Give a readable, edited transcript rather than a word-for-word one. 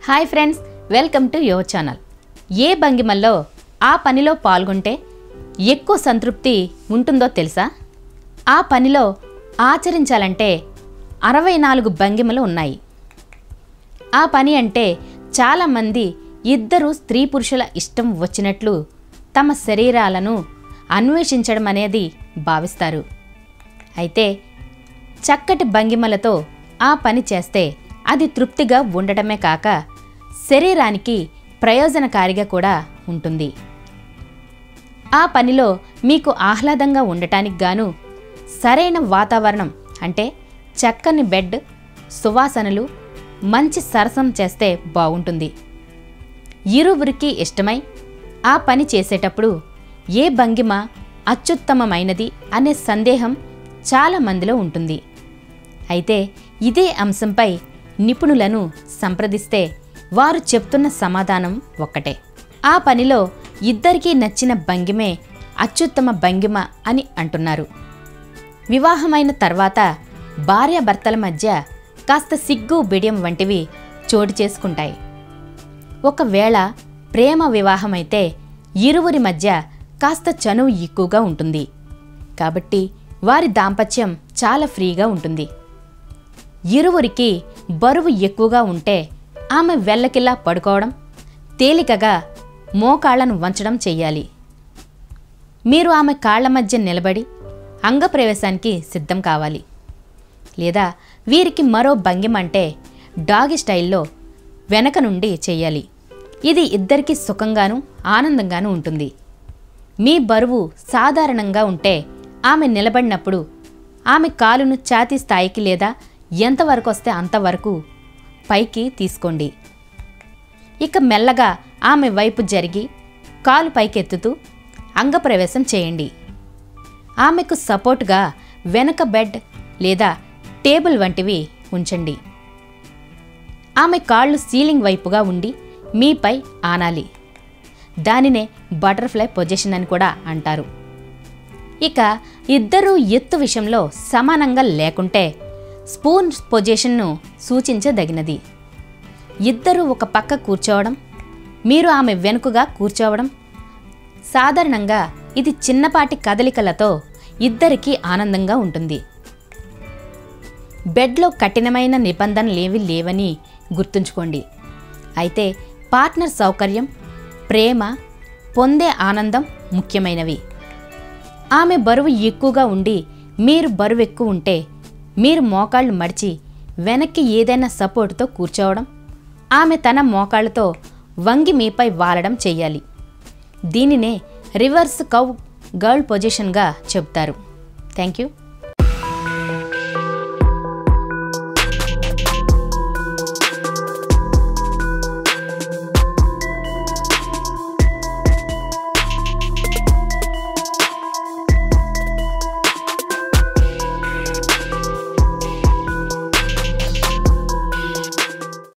Hi friends, welcome to your channel. ఏ భంగిమల్లో ఆ పనిలో పాల్గొంటే ఎక్కువ సంతృప్తి ఉంటుందో తెలుసా? ఆ పనిలో ఆచరించాలంటే 64 భంగిమలు ఉన్నాయి. ఆ పని అంటే చాలామంది ఇద్దరు స్త్రీ పురుషుల ఇష్టం వచ్చినట్లు తమ శరీరాలను అన్వేషించడం అనేది భావిస్తారు. అయితే చక్కటి భంగిమలతో ఆ పని చేస్తే అది తృప్తిగా ఉండటమే కాక శరీరానికి ప్రయోజనకారిగా కూడా ఉంటుంది. ఆ పనిలో మీకు ఆహ్లాదంగా ఉండటానికి గాను సరైన వాతావరణం అంటే చక్కని బెడ్, సువాసనలు, మంచి సరసం చేస్తే బాగుంటుంది. ఇరువురికి ఇష్టమై ఆ పని చేసేటప్పుడు ఏ భంగిమ అత్యుత్తమమైనది అనే సందేహం చాలా మందిలో ఉంటుంది. అయితే ఇదే అంశంపై నిపుణులను సంప్రదిస్తే వారు చెప్తున్న సమాధానం ఒక్కటే. ఆ పనిలో ఇద్దరికీ నచ్చిన భంగిమే అత్యుత్తమ భంగిమ అని అంటున్నారు. వివాహమైన తర్వాత భార్యాభర్తల మధ్య కాస్త సిగ్గు బిడియం వంటివి చోటు చేసుకుంటాయి. ఒకవేళ ప్రేమ వివాహమైతే ఇరువురి మధ్య కాస్త చనువు ఎక్కువగా ఉంటుంది. కాబట్టి వారి దాంపత్యం చాలా ఫ్రీగా ఉంటుంది. ఇరువురికి బరువు ఎక్కువగా ఉంటే ఆమె వెల్లకిలా పడుకోవడం, తేలికగా మోకాళ్లను వంచడం చెయ్యాలి. మీరు ఆమె కాళ్ల మధ్య నిలబడి అంగప్రవేశానికి సిద్ధం కావాలి. లేదా వీరికి మరో భంగిమ అంటే డాగి స్టైల్లో వెనక నుండి చెయ్యాలి. ఇది ఇద్దరికీ సుఖంగాను ఆనందంగాను ఉంటుంది. మీ బరువు సాధారణంగా ఉంటే ఆమె నిలబడినప్పుడు ఆమె కాలును ఛాతీ స్థాయికి లేదా ఎంతవరకు వస్తే అంతవరకు పైకి తీసుకోండి. ఇక మెల్లగా ఆమె వైపు జరిగి కాలు పైకెత్తుతూ అంగప్రవేశం చేయండి. ఆమెకు సపోర్టుగా వెనక బెడ్ లేదా టేబుల్ వంటివి ఉంచండి. ఆమె కాళ్ళు సీలింగ్ వైపుగా ఉండి మీపై ఆనాలి. దానినే బటర్ఫ్లై పొజిషన్ అని కూడా అంటారు. ఇక ఇద్దరూ ఎత్తు విషయంలో సమానంగా లేకుంటే స్పూన్ పొజిషన్ను సూచించదగినది. ఇద్దరూ ఒక పక్క కూర్చోవడం, మీరు ఆమె వెనుకగా కూర్చోవడం. సాధారణంగా ఇది చిన్నపాటి కదలికలతో ఇద్దరికీ ఆనందంగా ఉంటుంది. బెడ్లో కఠినమైన నిబంధనలేవి లేవని గుర్తుంచుకోండి. అయితే పార్ట్నర్ సౌకర్యం, ప్రేమ, పొందే ఆనందం ముఖ్యమైనవి. ఆమె బరువు ఎక్కువగా ఉండి మీరు బరువు ఎక్కువ ఉంటే మీరు మోకాళ్ళు మడిచి వెనక్కి ఏదైనా సపోర్టుతో కూర్చోవడం, ఆమె తన మోకాళ్ళతో వంగి మీపై వాలడం చెయ్యాలి. దీనినే రివర్స్ కవ్ గర్ల్ పొజిషన్గా చెబుతారు. Thank you.